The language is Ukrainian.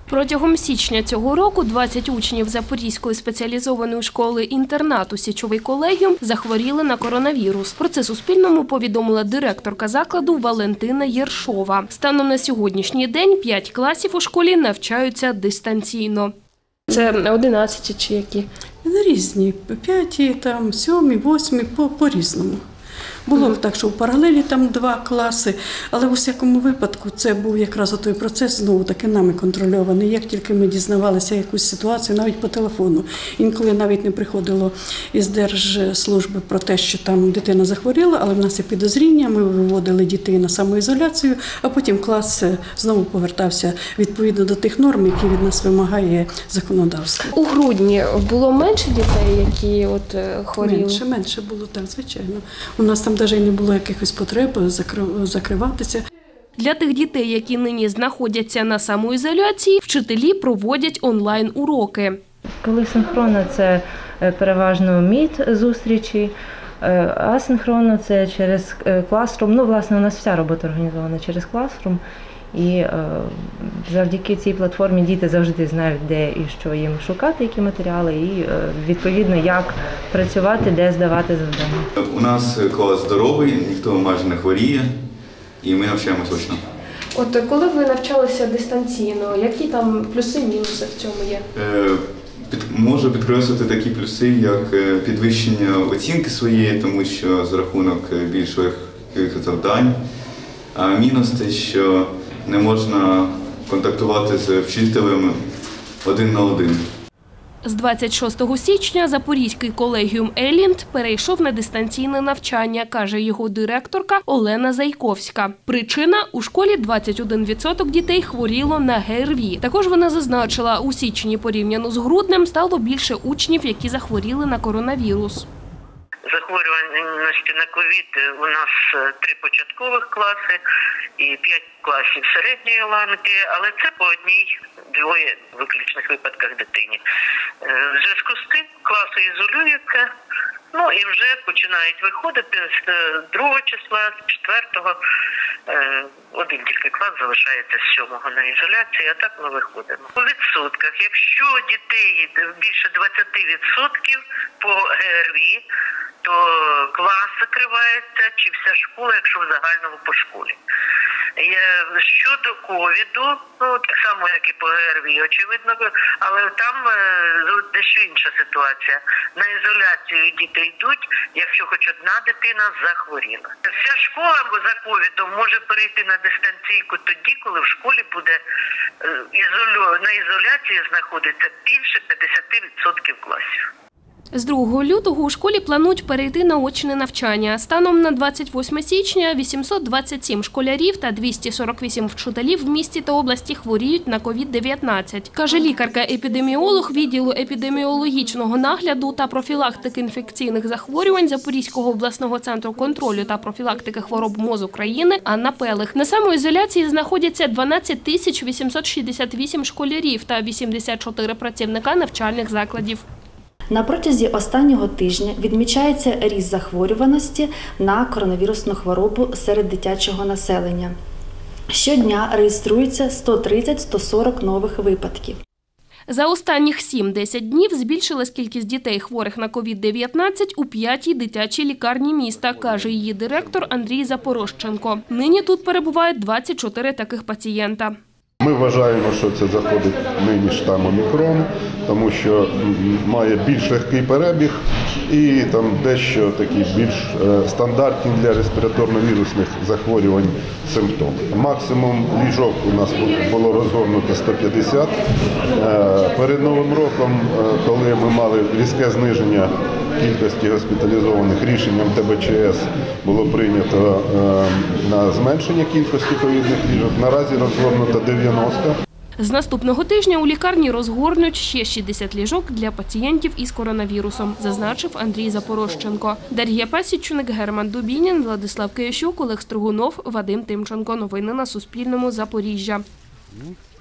Протягом січня цього року 20 учнів Запорізької спеціалізованої школи-інтернату «Січовий колегіум» захворіли на коронавірус. Про це Суспільному повідомила директорка закладу Валентина Єршова. Станом на сьогоднішній день 5 класів у школі навчаються дистанційно. Це 11 чи які? Різні. 5, 7, 8, по-різному. Було так, що в паралелі там 2 класи, але у всякому випадку це був якраз той процес, знову-таки нами контрольований. Як тільки ми дізнавалися якусь ситуацію, навіть по телефону, інколи навіть не приходило із Держслужби про те, що там дитина захворіла, але в нас є підозріння, ми виводили дітей на самоізоляцію, а потім клас знову повертався відповідно до тих норм, які від нас вимагає законодавство. У грудні було менше дітей, які хворіли? Менше було, так, звичайно. У нас там навіть не було якихось потреб закриватися. Для тих дітей, які нині знаходяться на самоізоляції, вчителі проводять онлайн-уроки. Коли синхронно – це переважно Meet-зустрічі, асинхронно – це через Classroom. Власне, у нас вся робота організована через Classroom. І завдяки цій платформі діти завжди знають, де і що їм шукати, які матеріали, і відповідно, як працювати, де здавати завдання. У нас клас здоровий, ніхто майже не хворіє, і ми навчаємося очно. Коли ви навчалися дистанційно, які там плюси, мінуси в цьому є? Можу підкреслити такі плюси, як підвищення оцінки своєї, тому що за рахунок більш легких завдань, а мінус те, що не можна контактувати з вчителем 1 на 1. З 26 січня Запорізький колегіум «Елінд» перейшов на дистанційне навчання, каже його директорка Олена Зайковська. Причина – у школі 21% дітей хворіло на ГРВІ. Також вона зазначила, у січні порівняно з груднем стало більше учнів, які захворіли на коронавірус. Захворюваності на ковід у нас 3 початкових класи і 5 класів середньої ланки, але це по 1-2 виключних випадках дитині. В зв'язку з тим класи ізолюються, і вже починають виходити з 2 числа, з 4-го. 1 тільки клас залишається з 7-го на ізоляції, а так ми виходимо. У відсотках, якщо дітей більше 20% по ГРВІ, то клас закривається, чи вся школа, якщо в загальному по школі. Щодо ковіду, так само, як і по ГРВІ, очевидно, але там дещо інша ситуація. На ізоляцію діти йдуть, якщо хоч одна дитина захворіла. Вся школа за ковідом може перейти на дистанційку тоді, коли в школі буде на ізоляції знаходиться більше 50% класів. З 2 лютого у школі планують перейти на очне навчання. Станом на 28 січня 827 школярів та 248 вчителів в місті та області хворіють на COVID-19. Каже лікарка-епідеміолог відділу епідеміологічного нагляду та профілактики інфекційних захворювань Запорізького обласного центру контролю та профілактики хвороб МОЗ України Анна Пелих. На самоізоляції знаходяться 12 868 школярів та 84 працівника навчальних закладів. На протязі останнього тижня відмічається ріст захворюваності на коронавірусну хворобу серед дитячого населення. Щодня реєструється 130-140 нових випадків. За останніх 7-10 днів збільшилась кількість дітей, хворих на COVID-19 у 5-й дитячій лікарні міста, каже її директор Андрій Запорожченко. Нині тут перебувають 24 таких пацієнта. Ми вважаємо, що це заходить нині штам Омікрон, тому що має більш легкий перебіг і там дещо такі більш стандартні для респіраторно-вірусних захворювань симптоми. Максимум ліжок у нас було розгорнуто 150. Перед Новим роком, коли ми мали різке зниження кількості госпіталізованих, рішенням ТБЧС було прийнято на зменшення кількості ковідних ліжок. Наразі розгорнуто 90. З наступного тижня у лікарні розгорнуть ще 60 ліжок для пацієнтів із коронавірусом, зазначив Андрій Запорожченко. Дар'я Пасічник, Герман Дубінін, Владислав Киящук, Олег Стригунов, Вадим Тимченко. Новини на Суспільному. Запоріжжя.